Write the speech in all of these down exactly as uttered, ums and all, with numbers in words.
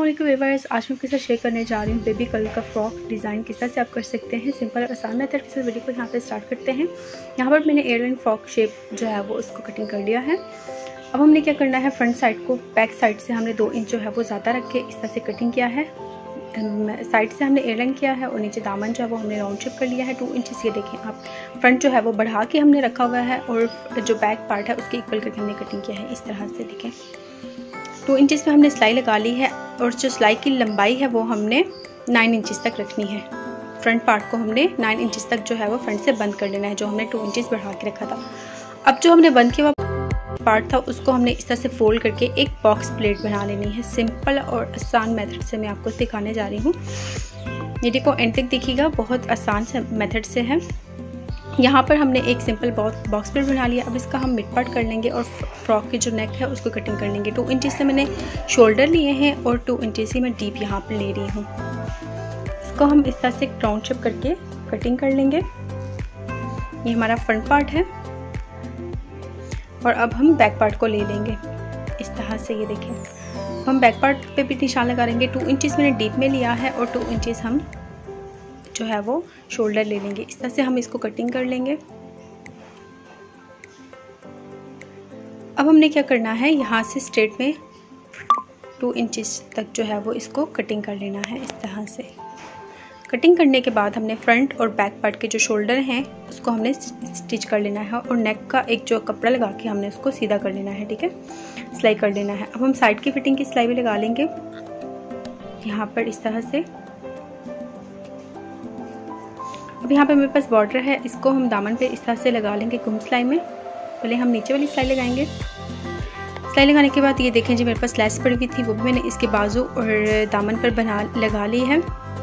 अस्सलामुअलैकुम व्यूअर्स, आज मैं आपके साथ शेयर करने जा रही हूँ बेबी कलर का फ्रॉक डिज़ाइन किस तरह से आप कर सकते हैं। सिंपल और आसान मेथड के साथ वीडियो को यहाँ पे स्टार्ट करते हैं। यहाँ पर मैंने एयरलाइन फ्रॉक शेप जो है वो उसको कटिंग कर लिया है। अब हमने क्या करना है, फ्रंट साइड को बैक साइड से हमने दो इंच जो है वो ज़्यादा रख के इस तरह से कटिंग किया है। साइड से हमने एयरलाइन किया है और नीचे दामन जो है वो हमने राउंड शेप कर लिया है टू इंचेस। ये देखें आप, फ्रंट जो है वो बढ़ा के हमने रखा हुआ है और जो बैक पार्ट है उसके इक्वल करके हमने कटिंग किया है। इस तरह से देखें टू इंचेस पे हमने सिलाई लगा ली है और जो सिलाई की लंबाई है वो हमने नाइन इंचेस तक रखनी है। फ्रंट पार्ट को हमने नाइन इंचेस तक जो है वो फ्रंट से बंद कर लेना है, जो हमने टू इंचेस बढ़ा के रखा था। अब जो हमने बंद किया हुआ पार्ट था उसको हमने इस तरह से फोल्ड करके एक बॉक्स प्लेट बना लेनी है। सिंपल और आसान मेथड से मैं आपको सिखाने जा रही हूँ। ये देखो एंड तक देखिएगा, बहुत आसान से मेथड से है। यहाँ पर हमने एक सिंपल बॉक्स प्लेट बना लिया। अब इसका हम मिड पार्ट कर लेंगे और फ्रॉक की जो नेक है उसको कटिंग कर लेंगे। टू इंचेस से मैंने शोल्डर लिए हैं और टू इंचेस ही मैं डीप यहाँ पर ले रही हूँ। इसको हम इस तरह से राउंड शेप करके कटिंग कर लेंगे। ये हमारा फ्रंट पार्ट है और अब हम बैक पार्ट को ले लेंगे इस तरह से। ये देखें, हम बैक पार्ट पे भी निशान लगा लेंगे। टू इंचेस मैंने डीप में लिया है और टू इंचेस हम जो है वो शोल्डर ले लेंगे। इस तरह से हम इसको कटिंग कर लेंगे। अब हमने क्या करना है, यहाँ से स्ट्रेट में टू इंचेस तक जो है वो इसको कटिंग कर लेना है। इस तरह से कटिंग करने के बाद हमने फ्रंट और बैक पार्ट के जो शोल्डर हैं उसको हमने स्टिच कर लेना है और नेक का एक जो कपड़ा लगा के हमने उसको सीधा कर लेना है। ठीक है, सिलाई कर लेना है। अब हम साइड की फिटिंग की सिलाई भी लगा लेंगे यहाँ पर इस तरह से। अब यहाँ पे मेरे पास बॉर्डर है, इसको हम दामन पे इस तरह से लगा लेंगे गुम सिलाई में। पहले हम नीचे वाली सिलाई लगाएंगे। सिलाई लगाने के बाद ये देखें जी, मेरे पास लेस पड़ी हुई थी, वो भी मैंने इसके बाजू और दामन पर बना लगा ली है।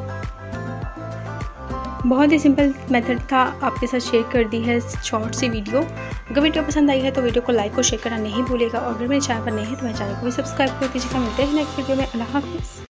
बहुत ही सिंपल मेथड था, आपके साथ शेयर कर दी है शॉर्ट सी वीडियो। अगर वीडियो पसंद आई है तो वीडियो को लाइक और शेयर करना नहीं भूलेगा और अगर मेरे चैनल पर नहीं है तो मेरे चैनल को भी सब्सक्राइब कर दीजिएगा। मिलते हैं नेक्स्ट वीडियो में। अल्लाह हाफिज़।